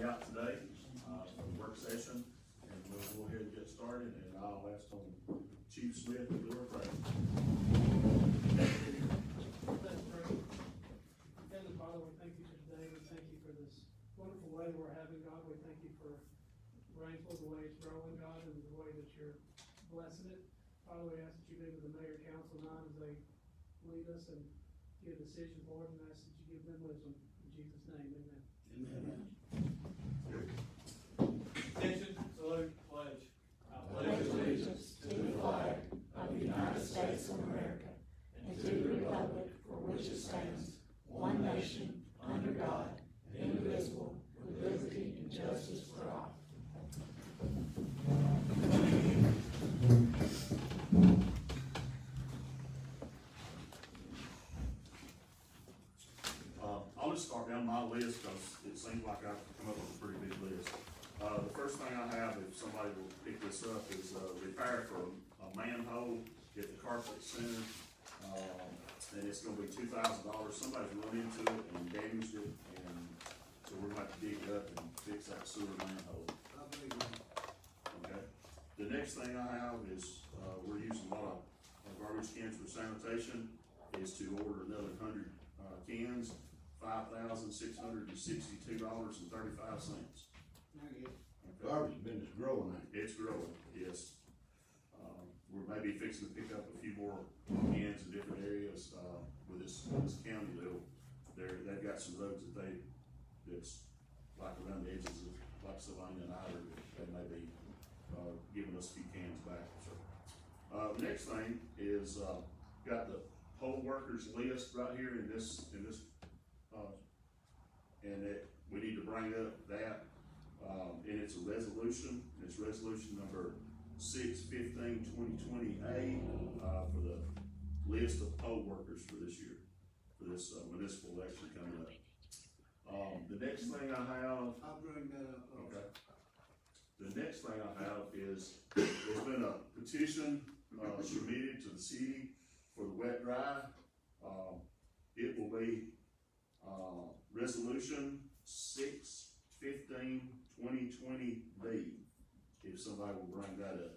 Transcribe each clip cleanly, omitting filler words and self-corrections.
everybody out today for the work session, and we'll go ahead and get started, and I'll ask Chief Smith to do our prayer. Heavenly Father, we thank you for today. We thank you for this wonderful weather we're having, God. We thank you for Rainsville, the way it's growing, God, and the way that you're blessing it. Father, we ask that you be with the mayor council now as they lead us and give a decision for it, and ask that you give them wisdom. In Jesus' name, amen. Amen. Attention, salute, pledge. I pledge allegiance to the flag of the United States of America and to the republic for which it stands, one nation, under God, indivisible, with liberty and justice for all. I'll just start down my list because it seems like I've come up with a pretty big list. The first thing I have, if somebody will pick this up, is repair for a manhole at the Carpet Center. And it's gonna be $2,000. Somebody's run into it and damaged it, and so we're gonna have to dig it up and fix that sewer manhole. Okay. The next thing I have is, we're using a lot of garbage cans for sanitation, is to order another 100 cans, $5,662.35. Garbage business growing. It's growing, yes. We're maybe fixing to pick up a few more cans in different areas, with this county deal. They've got some roads that's like around the edges of, like Sylvania and Ider, they may be, giving us a few cans back, so. The next thing is, got the poll workers list right here in this, and that we need to bring up that, and it's a resolution. It's resolution number 6/15/2020A, for the list of poll workers for this year, for this municipal election coming up. The next thing I have, I'll bring that up. okay. The next thing I have is, there's been a petition, submitted to the city for the wet dry. It will be, resolution 6/15/2020B, if somebody will bring that up.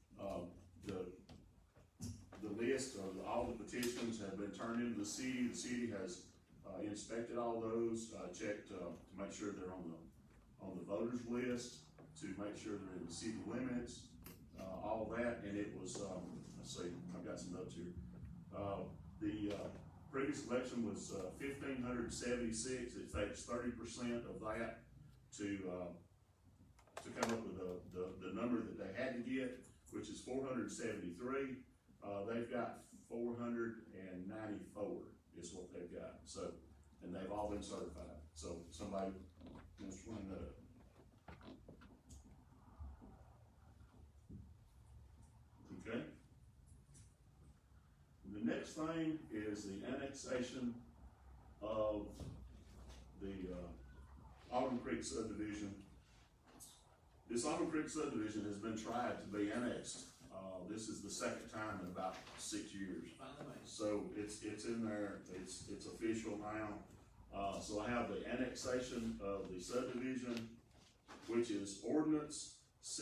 The list of all the petitions have been turned into the city. The city has inspected all those, checked to make sure they're on the voters list, to make sure they're in the city limits, all that, and it was, let's see, I've got some notes here. The previous election was 1,576. It takes 30% of that to come up with the number that they had to get, which is 473. They've got 494 is what they've got. So, and they've all been certified. So somebody wants to bring that up. Okay. The next thing is the annexation of the Autumn Creek subdivision. This Autumn Creek subdivision has been tried to be annexed. This is the second time in about 6 years. So it's in there, it's official now. So I have the annexation of the subdivision, which is ordinance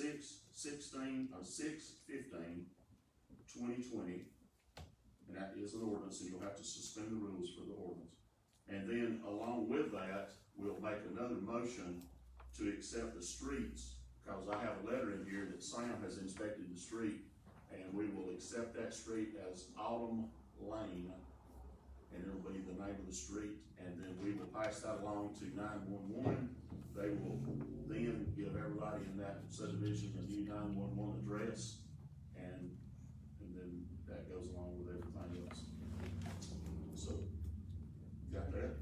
6/15/2020. And that is an ordinance, and you'll have to suspend the rules for the ordinance. And then along with that, we'll make another motion to accept the streets, because I have a letter in here that Sam has inspected the street, and we will accept that street as Autumn Lane, and it'll be the name of the street, and then we will pass that along to 911. They will then give everybody in that subdivision a new 911 address, and then that goes along with everything else. So, got that?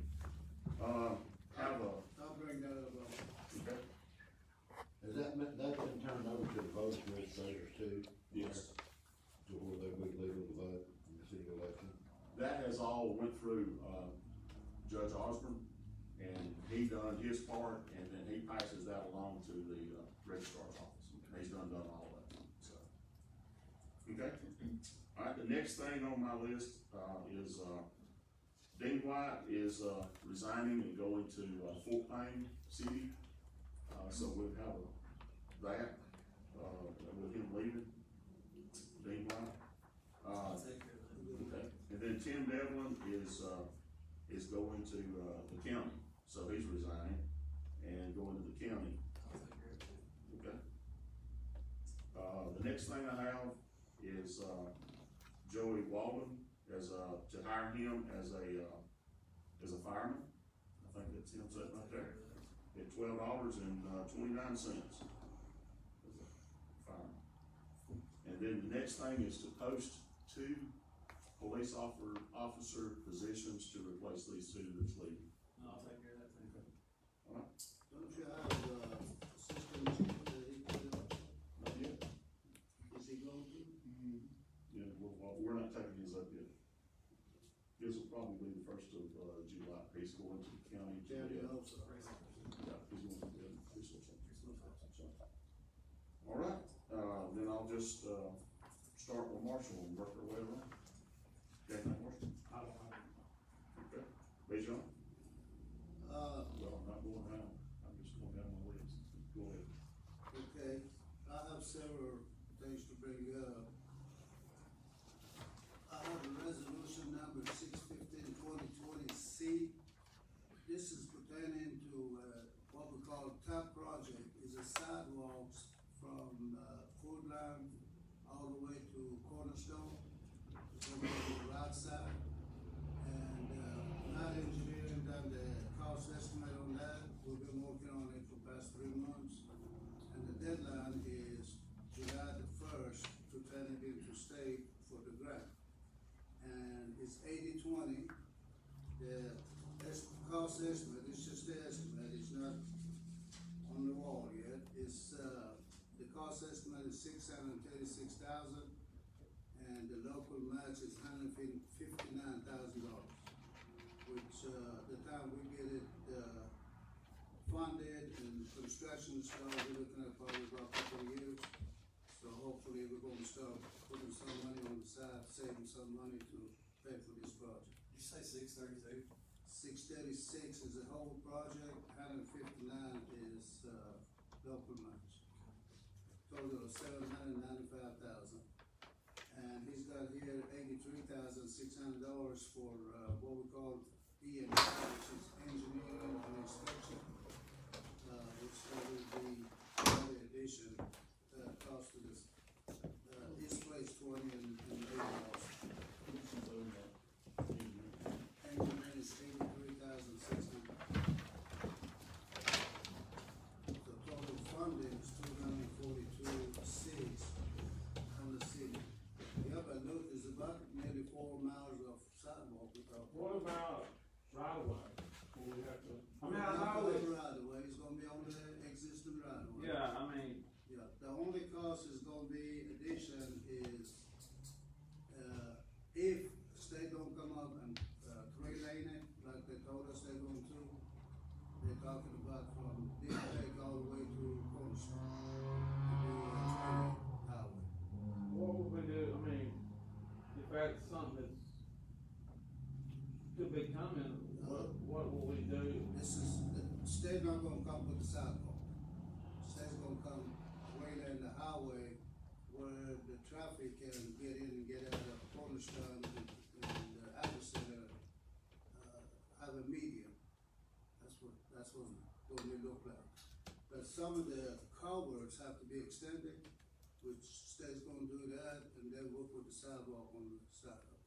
I'll bring that up. Okay. Has that's been turned over to the voter administrators too? Yes. To where they would legal to vote in the city election? That has all went through, Judge Osborne, and he done his part, and then he passes that along to the, registrar's office, and he's done all that, so. Okay? All right, the next thing on my list, is, Dean White is, resigning and going to, Fort Payne City. So we'll have that, with him leaving, Dean White. I'll take care of that. Okay, and then Tim Devlin is going to, the county, so he's resigning and going to the county. I'll take care of that. Okay. The next thing I have is, Joey Walden, to hire him as a fireman. I think that's him sitting right there, at $12.29 as a fireman. And then the next thing is to post 2 police officer positions to replace these 2 that's leaving. I'll take care of that too. All right? Don't you have, assistant chief that he could, Not yet. is he going to? Yeah, we're not taking his up yet. His will probably be the 1st of July. He's going to the county. County also. Yeah, he's going to the police officer. All right, then I'll just, start with Marshall and work our way around. Okay, Marshall? I don't have any. Okay. Bijan? Uh, Well, I'm not going around. I'm just going down my list. Go ahead. okay, I have several things to bring up. I have a resolution number 615/2020C. This is pertaining to, what we call TAP project, is a sidewalks from, Ford Line all the way to Cornerstone. It's gonna be on the right side. And, Night Engineering done the cost estimate on that. We've been working on it for the past 3 months. And the deadline is July the 1st to turn it into state for the grant. And it's 80/20. The cost estimate, it's just the estimate, it's not on the wall yet. It's, the cost estimate is $636,000, and the local match is $159,000, which, the time we get it, funded and construction started, we're looking at probably about a couple of years. So hopefully we're gonna start putting some money on the side, saving some money to pay for this project. Did you say 632? 636 is the whole project, 159 is, local match. Total of $795,000. And he's got here $83,600 for, what we call E&I, which is engineering and inspection. Which will be another addition, cost to this, East Place 20 and Lake House. Engineering is $83,600. The total funding is $242,600 from the city. The other note is about nearly 4 miles of sidewalk without. What about right away? Will we have to, I mean, I Not know on that, the right of way, it's gonna be on the existing right of way. yeah, I mean, Yeah, the only cost is gonna be addition is, if state don't come up and, 3-lane it, like they told us they're going to, they're talking about from this take all the way to Cornerstone, to be a 3-lane highway. what would we do, I mean, if that's something that's could be coming, what will we do? This is, the state not gonna come with the sidewalk. State's gonna come wayland the highway where the traffic can get in and get out of Cornerstone and the Center, have a medium. That's what we look like. But some of the culverts have to be extended, which state's gonna do that, and then work with the sidewalk on the side of it.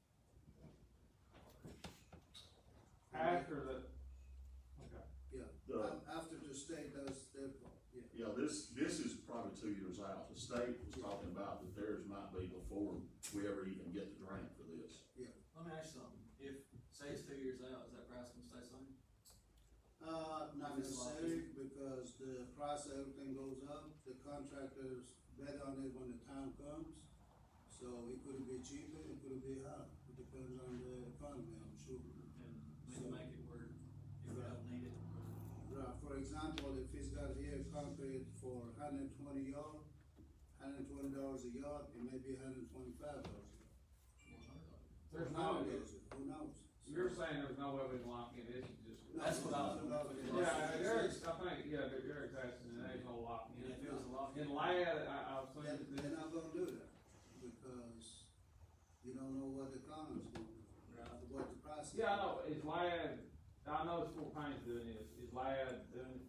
After the, okay. Yeah, after the state does their part, yeah. Yeah, this is probably 2 years out. The state was talking about that theirs might be before we ever even get the grant for this. Yeah. Let me ask you something. If, say it's 2 years out, is that price gonna stay the same? Not necessarily, because the price of everything goes up, the contractors bet on it when the time comes. So it could be cheaper, it could be higher, it depends on the economy, I'm sure. And maybe make it where if we don't need it. Right, for example, if he's got here concrete for 120 yard, $120 a yard, it may be $125 a yard. There's no, Who knows? you're saying there's no way we can lock in, it's just. That's what I was. Yeah, Eric's, I think, yeah, you're exactly passing, and there's no lot. And if it was a lot. In Ladd, I was thinking They're this, not gonna do that, because you don't know what the economy's gonna do, what the price is. yeah, I know, is Ladd, I know it's Fort Payne's doing this, is Ladd doing it?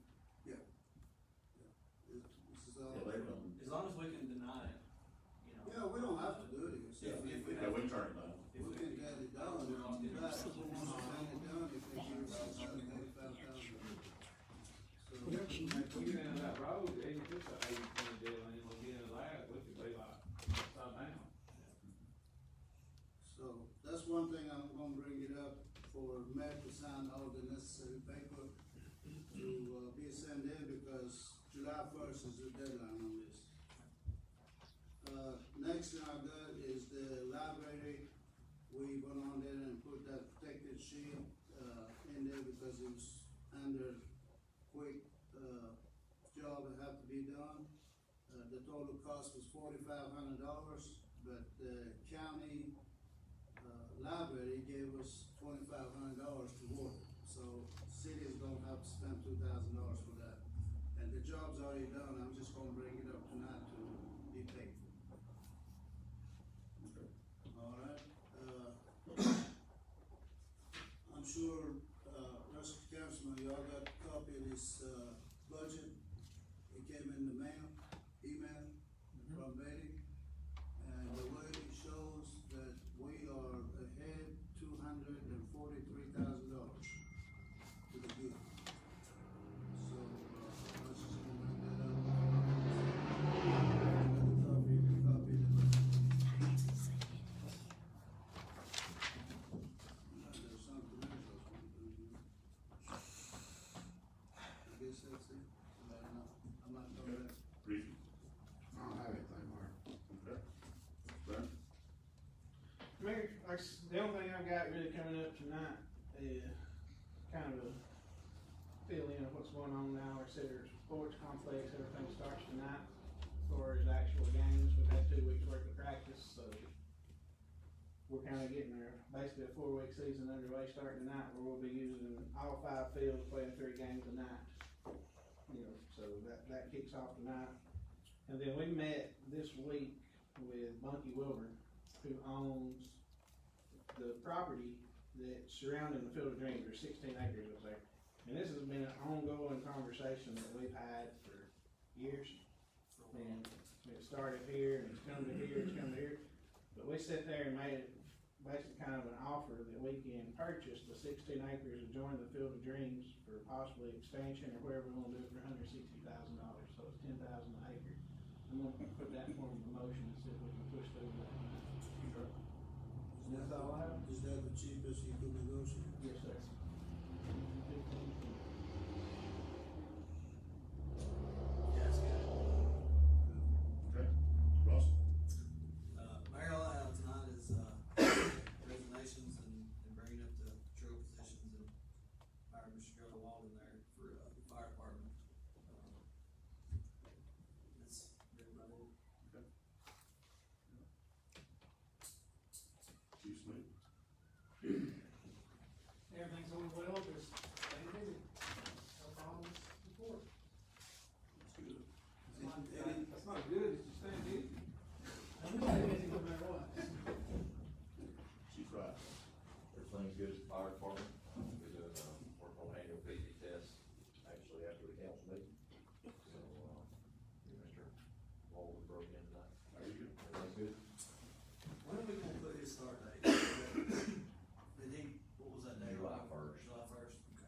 This is all. Yeah, they don't. As long as we can deny it, you know. Yeah, we don't have to do it, If we Yeah, we turn it down. If we can get it done, we lost it. but who wants to get it done if they give us $85,000? So, If we get into that road, even if it's an 80-20 deal, and then we get into Ladd, we could be like, upside down. so that's one thing I'm gonna bring it up for Matt to sign all the necessary paper to, be sent in, because July 1st is the deadline on this. Next thing I got is the library. We went on there and put that protective shield, in there because it was under quick, job that had to be done. The total cost was $4,500, but the county, library gave us $2,500 toward it. So city is gonna have to spend $2,000 for that. And the job's already done, I'm just gonna bring it up tonight to be paid for. Alright, I'm sure, rest of the councilman, y'all got a copy of this, budget. It came in the mail, email from Betty. And the way it shows that we are ahead $243,000 to the good. So, let's just bring that up. Copy of the budget. There's something else I was gonna do here. I guess that's it. I'm not going to. Reed? I don't have anything, Mark. Okay. Brent? Mayor, the only thing I've got really coming up tonight is kind of a fill in of what's going on now. Like I said, there's sports complex, everything starts tonight as far as actual games. We've had 2 weeks worth of practice, so we're kind of getting there. Basically a 4-week season underway starting tonight, where we'll be using all 5 fields, playing 3 games a night. You know, so that kicks off tonight. And then we met this week with Bunky Wilburn, who owns the property that's surrounding the Field of Dreams. There's 16 acres up there. And this has been an ongoing conversation that we've had for years. And it started here, and it's come to here, it's come to here. But we sat there and made it basically kind of an offer that we can purchase the 16 acres and join the Field of Dreams for possibly expansion or wherever we want to do it for $160,000. So it's $10,000 an acre. I'm gonna put that in form of a motion and see if we can push through that. And that's all I have? Is that the cheapest you could negotiate? Yes, sir. Yeah, it's good. Okay. Ross? Mayor, all I have tonight is, resignations and bringing up the patrol positions, and hired Mr. Joe Walden there for, the fire department. That's really about it. Okay. Chief Smith? Everything's going well, just staying busy. No problems before. That's good. That's not good, it's just staying busy. I'm gonna stay busy no matter what. Chief Wright? Everything's good at the fire department. We're doing, work on annual PD test, actually after the council meeting. So, Mr. Walden broke in tonight. There you go. Everything's good. When are we gonna put his start date? Did he, what was that date? July 1st. July 1st, okay.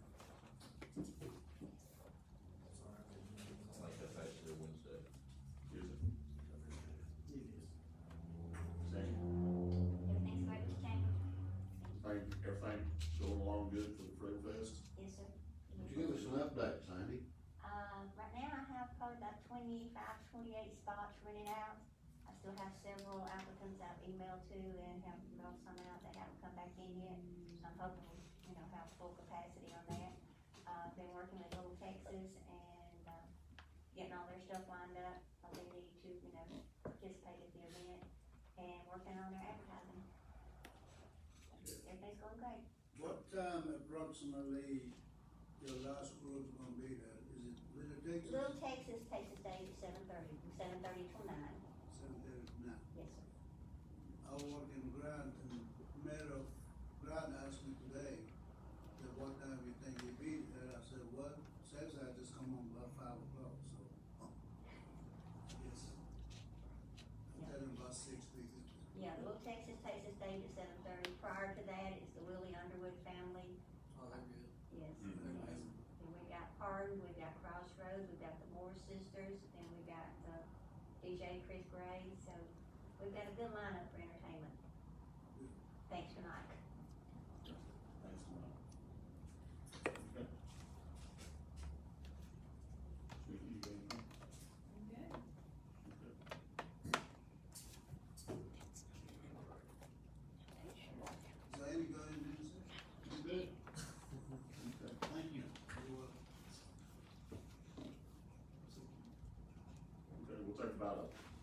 Sorry, I didn't know. I think that's actually Wednesday. Is it? It is. Sandy? Everything's great with the chamber? Everything going along good for the Fruit Fest? Yes, sir. Would you give us an update, Sandy? Right now I have probably about 25, 28 spots rented out. I still have several applicants I've emailed to and have mailed some out that haven't come back in yet. So I'm hoping we, have full capacity on that. Been working with Little Texas and, getting all their stuff lined up. They need to, participate at the event and working on their advertising. Everything's going great. What time approximately your last group's gonna be there? Is it Little Texas? Little Texas Day at 7:30 till 9. 7:30 now. Yes, sir. I work in Grant, and Mayor of Grant asked me today, that what time you think you'll be there? I said, what? Says I just come home about 5 o'clock, so. Yes. I tell him about 6 weeks. Yeah, the Little Texas takes its date at 7:30. Prior to that, it's the Willie Underwood family. Oh, they're good. Yes. They're amazing. And we've got Pardon, we've got Crossroads, we've got the Moore Sisters, and we've got, DJ Chris Gray, so we've got a good lineup for entertainment. Thanks for Mike. Thanks, Mike. Okay. Nikki, you got anything? Okay. Okay. Is there any good in this? You good? Okay, thank you. You're welcome. Okay, we'll take about a